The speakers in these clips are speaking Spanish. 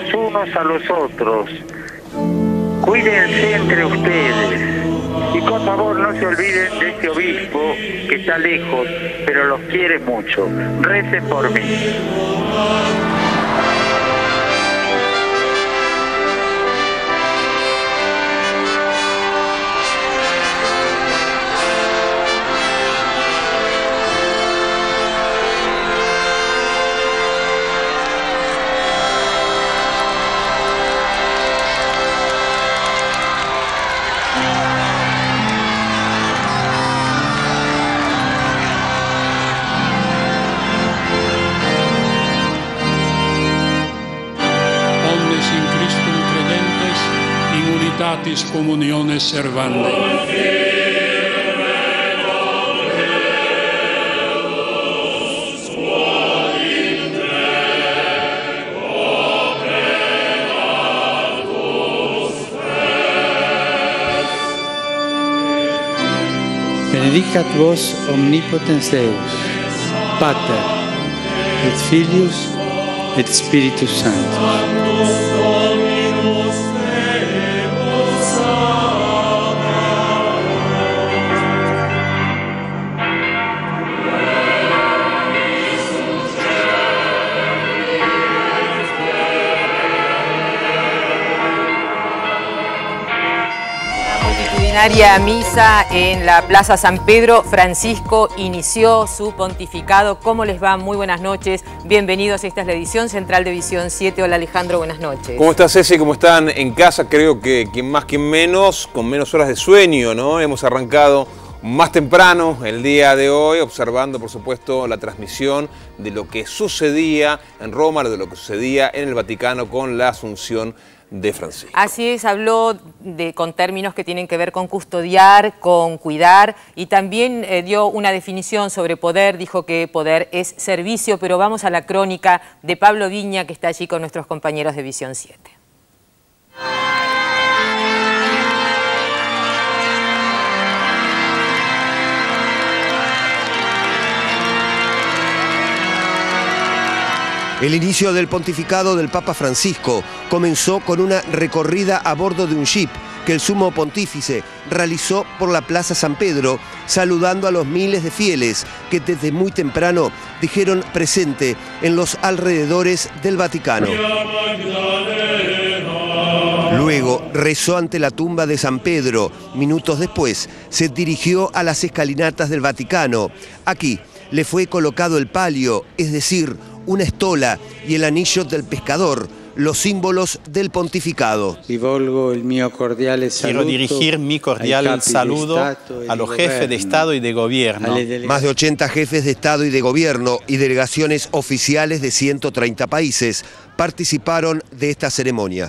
unos a los otros. Cuídense entre ustedes. Y por favor no se olviden de este obispo que está lejos, pero los quiere mucho. Recen por mí. Comuniones servando. Benedicat vos omnipotens Deus, Pater, et Filius, et Spiritus Sanctus. Multitudinaria misa en la Plaza San Pedro. Francisco inició su pontificado. ¿Cómo les va? Muy buenas noches. Bienvenidos. Esta es la edición central de Visión 7. Hola Alejandro, buenas noches. ¿Cómo estás, Ceci? ¿Cómo están en casa? Creo que quien más, quien menos, con menos horas de sueño, ¿no? Hemos arrancado más temprano el día de hoy, observando, por supuesto, la transmisión de lo que sucedía en Roma, de lo que sucedía en el Vaticano con la Asunción de Francisco. Así es, habló con términos que tienen que ver con custodiar, con cuidar, y también dio una definición sobre poder. Dijo que poder es servicio, pero vamos a la crónica de Pablo Viña, que está allí con nuestros compañeros de Visión 7. El inicio del pontificado del Papa Francisco comenzó con una recorrida a bordo de un jeep que el sumo pontífice realizó por la Plaza San Pedro, saludando a los miles de fieles que desde muy temprano dijeron presente en los alrededores del Vaticano. Luego rezó ante la tumba de San Pedro. Minutos después se dirigió a las escalinatas del Vaticano. Aquí le fue colocado el palio, es decir, una estola y el anillo del pescador, los símbolos del pontificado. Quiero dirigir mi cordial saludo a los jefes de Estado y de Gobierno. Más de 80 jefes de Estado y de Gobierno y delegaciones oficiales de 130 países participaron de esta ceremonia.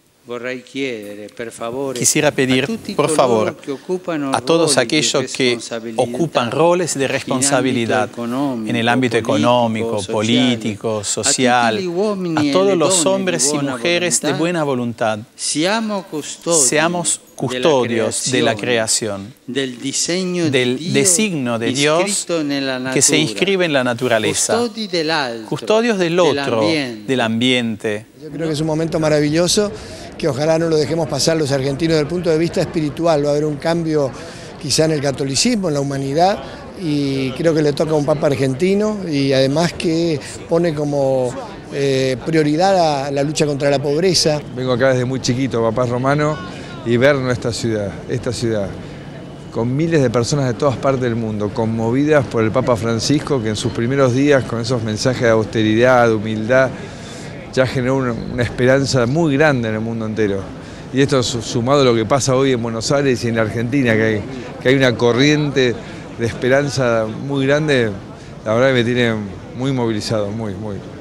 Quisiera pedir, por favor, a todos aquellos que ocupan roles de responsabilidad en el ámbito económico, político, social, a todos los hombres y mujeres de buena voluntad, seamos custodios de la creación, del designio de Dios que se inscribe en la naturaleza, custodios del otro, del ambiente. Yo creo que es un momento maravilloso que ojalá no lo dejemos pasar los argentinos desde el punto de vista espiritual. Va a haber un cambio quizá en el catolicismo, en la humanidad, y creo que le toca a un papa argentino y además que pone como prioridad a la lucha contra la pobreza. Vengo acá desde muy chiquito, papá romano, y ver nuestra ciudad, con miles de personas de todas partes del mundo, conmovidas por el Papa Francisco, que en sus primeros días, con esos mensajes de austeridad, de humildad, ya generó una esperanza muy grande en el mundo entero. Y esto sumado a lo que pasa hoy en Buenos Aires y en Argentina, que hay una corriente de esperanza muy grande, la verdad que me tiene muy movilizado, muy.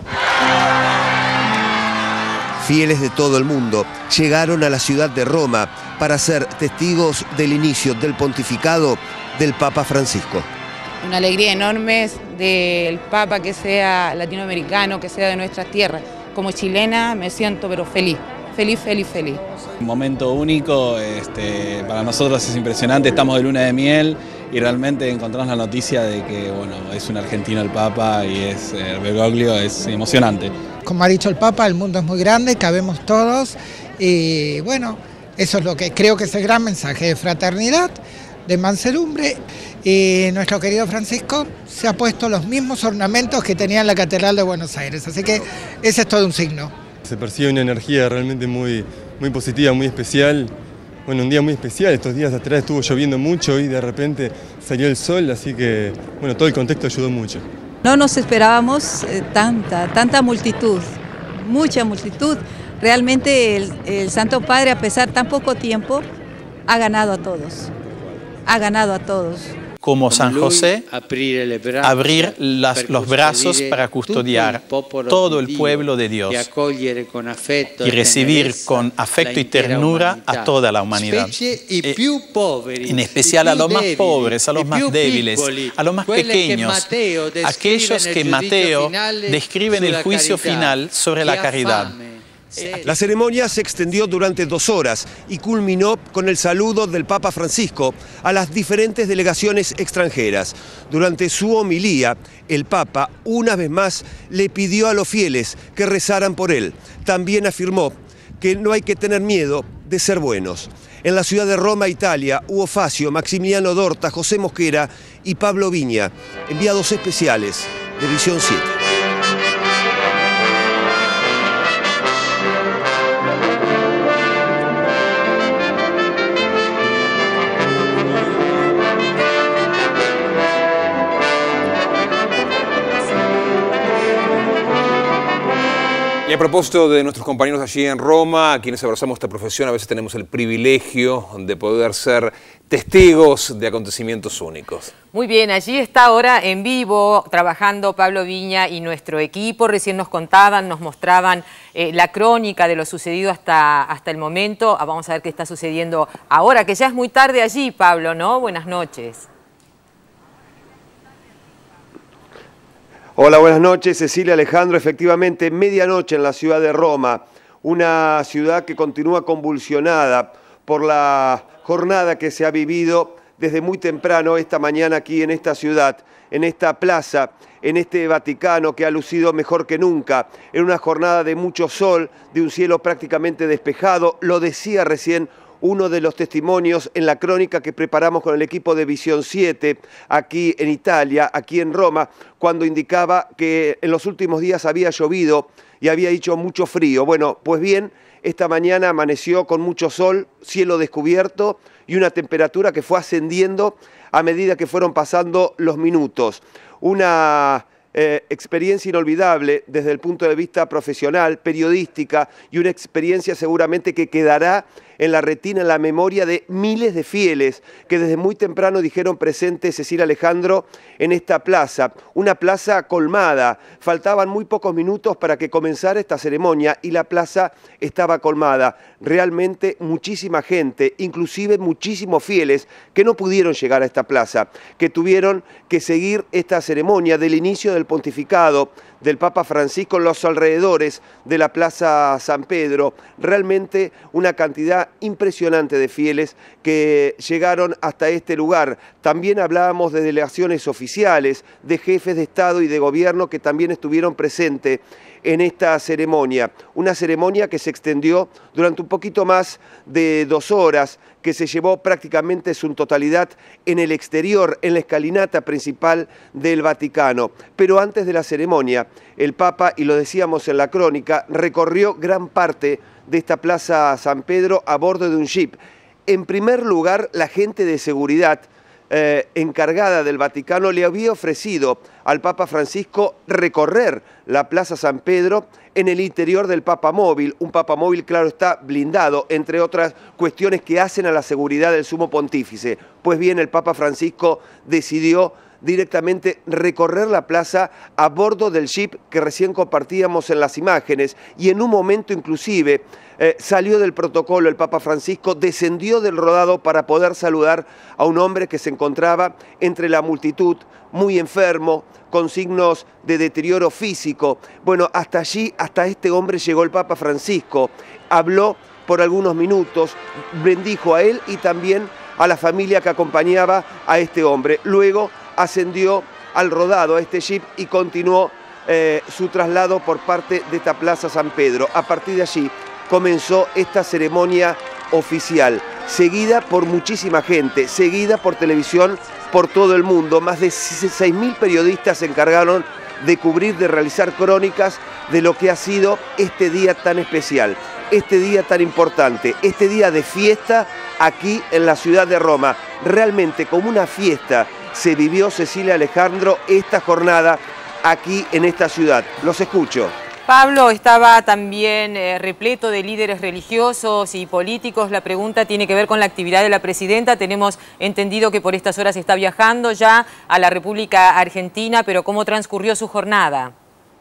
Fieles de todo el mundo llegaron a la ciudad de Roma para ser testigos del inicio del pontificado del Papa Francisco. Una alegría enorme del Papa que sea latinoamericano, que sea de nuestras tierras. Como chilena me siento pero feliz. Un momento único, para nosotros es impresionante, estamos de luna de miel y realmente encontramos la noticia de que bueno, es un argentino el Papa y es Bergoglio, es emocionante. Como ha dicho el Papa, el mundo es muy grande, cabemos todos y bueno, eso es lo que creo que es el gran mensaje de fraternidad, de mansedumbre. Y nuestro querido Francisco se ha puesto los mismos ornamentos que tenía en la Catedral de Buenos Aires, así que ese es todo un signo. Se percibe una energía realmente muy positiva, muy especial. Bueno, un día muy especial, estos días atrás estuvo lloviendo mucho y de repente salió el sol, así que bueno, todo el contexto ayudó mucho. No nos esperábamos tanta multitud, mucha multitud. Realmente el Santo Padre, a pesar de tan poco tiempo, ha ganado a todos. Ha ganado a todos. Como San José, abrir los brazos para custodiar todo el pueblo de Dios y recibir con afecto y ternura a toda la humanidad, en especial a los más pobres, a los más débiles, a los más pequeños, aquellos que Mateo describe en el juicio final sobre la caridad. La ceremonia se extendió durante 2 horas y culminó con el saludo del Papa Francisco a las diferentes delegaciones extranjeras. Durante su homilía, el Papa, una vez más, le pidió a los fieles que rezaran por él. También afirmó que no hay que tener miedo de ser buenos. En la ciudad de Roma, Italia, Hugo Facio, Maximiliano Dorta, José Mosquera y Pablo Viña, enviados especiales de Visión 7. Y a propósito de nuestros compañeros allí en Roma, a quienes abrazamos esta profesión, a veces tenemos el privilegio de poder ser testigos de acontecimientos únicos. Muy bien, allí está ahora en vivo trabajando Pablo Viña y nuestro equipo. Recién nos contaban, nos mostraban la crónica de lo sucedido hasta el momento. Vamos a ver qué está sucediendo ahora, que ya es muy tarde allí, Pablo, ¿no? Buenas noches. Hola, buenas noches, Cecilia, Alejandro. Efectivamente, medianoche en la ciudad de Roma, una ciudad que continúa convulsionada por la jornada que se ha vivido desde muy temprano esta mañana aquí en esta ciudad, en esta plaza, en este Vaticano que ha lucido mejor que nunca, en una jornada de mucho sol, de un cielo prácticamente despejado. Lo decía recién uno de los testimonios en la crónica que preparamos con el equipo de Visión 7 aquí en Italia, aquí en Roma, cuando indicaba que en los últimos días había llovido y había hecho mucho frío. Bueno, pues bien, esta mañana amaneció con mucho sol, cielo descubierto y una temperatura que fue ascendiendo a medida que fueron pasando los minutos. Una experiencia inolvidable desde el punto de vista profesional, periodística, y una experiencia seguramente que quedará en la retina, en la memoria de miles de fieles que desde muy temprano dijeron presente, Cecilia, Alejandro, en esta plaza. Una plaza colmada. Faltaban muy pocos minutos para que comenzara esta ceremonia y la plaza estaba colmada. Realmente muchísima gente, inclusive muchísimos fieles que no pudieron llegar a esta plaza, que tuvieron que seguir esta ceremonia del inicio del pontificado del Papa Francisco en los alrededores de la Plaza San Pedro. Realmente una cantidad impresionante de fieles que llegaron hasta este lugar. También hablábamos de delegaciones oficiales, de jefes de Estado y de Gobierno que también estuvieron presentes en esta ceremonia. Una ceremonia que se extendió durante un poquito más de 2 horas, que se llevó prácticamente su totalidad en el exterior, en la escalinata principal del Vaticano. Pero antes de la ceremonia, el Papa, y lo decíamos en la crónica, recorrió gran parte de esta Plaza San Pedro a bordo de un jeep. En primer lugar, la gente de seguridad encargada del Vaticano le había ofrecido al Papa Francisco recorrer la Plaza San Pedro en el interior del papamóvil, un papamóvil, claro está, blindado, entre otras cuestiones que hacen a la seguridad del Sumo Pontífice. Pues bien, el Papa Francisco decidió directamente recorrer la plaza a bordo del jeep que recién compartíamos en las imágenes, y en un momento inclusive salió del protocolo el Papa Francisco, descendió del rodado para poder saludar a un hombre que se encontraba entre la multitud, muy enfermo, con signos de deterioro físico. Bueno, hasta allí, hasta este hombre llegó el Papa Francisco, habló por algunos minutos, bendijo a él y también a la familia que acompañaba a este hombre. Luego ascendió al rodado, a este jeep, y continuó su traslado por parte de esta Plaza San Pedro. A partir de allí comenzó esta ceremonia oficial, seguida por muchísima gente, seguida por televisión por todo el mundo. Más de 6.000 periodistas se encargaron de cubrir, de realizar crónicas de lo que ha sido este día tan especial, este día tan importante, este día de fiesta aquí en la ciudad de Roma. Realmente como una fiesta se vivió, Cecilia, Alejandro, esta jornada aquí en esta ciudad. Los escucho. Pablo, estaba también repleto de líderes religiosos y políticos. La pregunta tiene que ver con la actividad de la presidenta. Tenemos entendido que por estas horas está viajando ya a la República Argentina, pero ¿cómo transcurrió su jornada?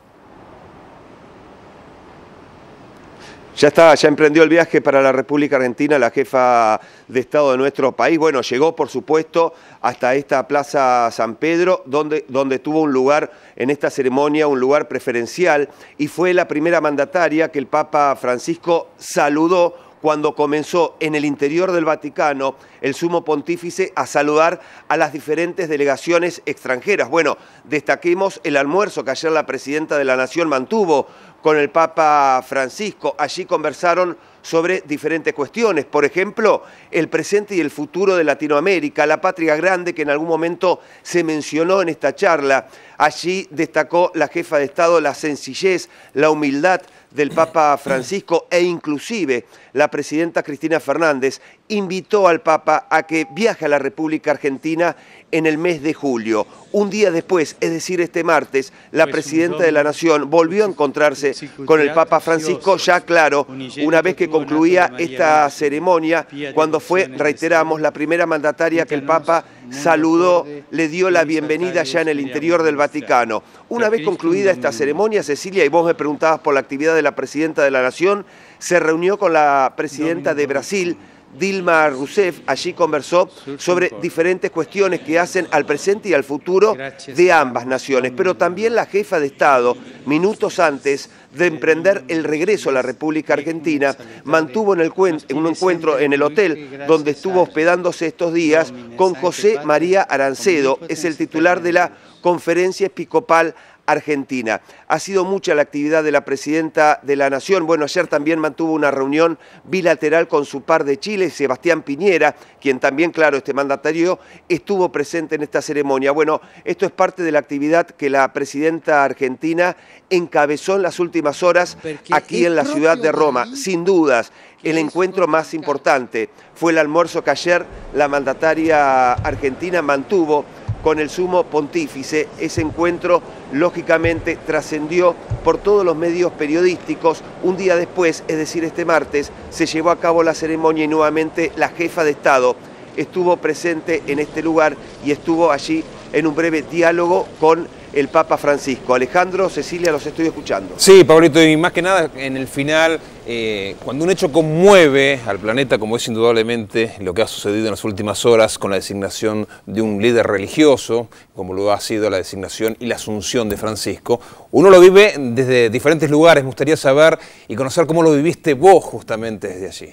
Ya emprendió el viaje para la República Argentina la jefa de Estado de nuestro país. Bueno, llegó por supuesto hasta esta Plaza San Pedro, donde tuvo un lugar en esta ceremonia, un lugar preferencial, y fue la primera mandataria que el Papa Francisco saludó cuando comenzó en el interior del Vaticano el sumo pontífice a saludar a las diferentes delegaciones extranjeras. Bueno, destaquemos el almuerzo que ayer la presidenta de la Nación mantuvo con el Papa Francisco. Allí conversaron sobre diferentes cuestiones, por ejemplo, el presente y el futuro de Latinoamérica, la patria grande que en algún momento se mencionó en esta charla. Allí destacó la jefa de Estado la sencillez, la humildad del Papa Francisco, e inclusive la presidenta Cristina Fernández invitó al Papa a que viaje a la República Argentina en el mes de julio. Un día después, es decir, este martes, la presidenta de la Nación volvió a encontrarse con el Papa Francisco, ya claro, una vez que concluía esta ceremonia, cuando fue, reiteramos, la primera mandataria que el Papa saludó, le dio la bienvenida ya en el interior del Vaticano. Una vez concluida esta ceremonia, Cecilia, y vos me preguntabas por la actividad de la presidenta de la Nación, se reunió con la presidenta de Brasil, Dilma Rousseff. Allí conversó sobre diferentes cuestiones que hacen al presente y al futuro de ambas naciones, pero también la jefa de Estado, minutos antes de emprender el regreso a la República Argentina, mantuvo un encuentro en el hotel donde estuvo hospedándose estos días con José María Arancedo, es el titular de la Conferencia Episcopal Argentina. Ha sido mucha la actividad de la presidenta de la Nación. Bueno, ayer también mantuvo una reunión bilateral con su par de Chile, Sebastián Piñera, quien también, claro, este mandatario estuvo presente en esta ceremonia. Bueno, esto es parte de la actividad que la presidenta argentina encabezó en las últimas horas aquí en la ciudad de Roma. Sin dudas, el encuentro más importante fue el almuerzo que ayer la mandataria argentina mantuvo con el sumo pontífice. Ese encuentro, lógicamente, trascendió por todos los medios periodísticos. Un día después, es decir, este martes, se llevó a cabo la ceremonia y nuevamente la jefa de Estado estuvo presente en este lugar y estuvo allí en un breve diálogo con el Papa Francisco. Alejandro, Cecilia, los estoy escuchando. Sí, Pablito, y más que nada en el final, cuando un hecho conmueve al planeta, como es indudablemente lo que ha sucedido en las últimas horas con la designación de un líder religioso, como lo ha sido la designación y la asunción de Francisco, uno lo vive desde diferentes lugares. Me gustaría saber y conocer cómo lo viviste vos justamente desde allí.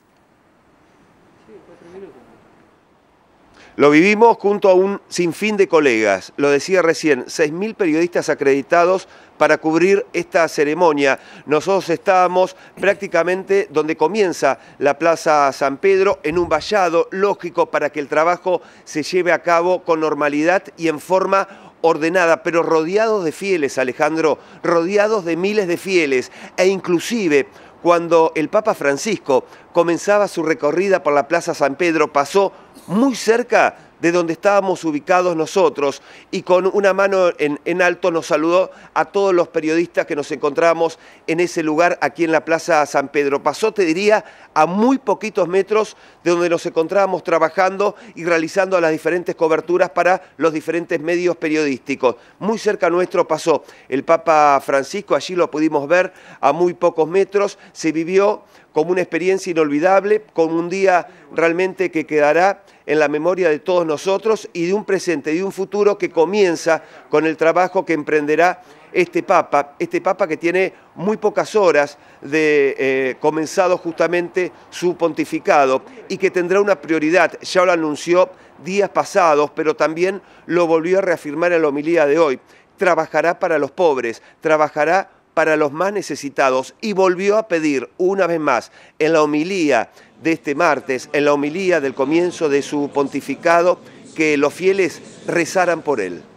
Lo vivimos junto a un sinfín de colegas, lo decía recién, 6.000 periodistas acreditados para cubrir esta ceremonia. Nosotros estábamos prácticamente donde comienza la Plaza San Pedro, en un vallado lógico para que el trabajo se lleve a cabo con normalidad y en forma ordenada, pero rodeados de fieles, Alejandro, rodeados de miles de fieles, e inclusive cuando el Papa Francisco comenzaba su recorrida por la Plaza San Pedro, pasó muy cerca de donde estábamos ubicados nosotros y con una mano en alto nos saludó a todos los periodistas que nos encontrábamos en ese lugar aquí en la Plaza San Pedro. Pasó, te diría, a muy poquitos metros de donde nos encontrábamos trabajando y realizando las diferentes coberturas para los diferentes medios periodísticos. Muy cerca nuestro pasó el Papa Francisco, allí lo pudimos ver a muy pocos metros. Se vivió como una experiencia inolvidable, como un día realmente que quedará en la memoria de todos nosotros y de un presente y de un futuro que comienza con el trabajo que emprenderá este Papa que tiene muy pocas horas de comenzado justamente su pontificado y que tendrá una prioridad, ya lo anunció días pasados, pero también lo volvió a reafirmar en la homilía de hoy, trabajará para los pobres, trabajará para los más necesitados, y volvió a pedir una vez más en la homilía de este martes, en la homilía del comienzo de su pontificado, que los fieles rezaran por él.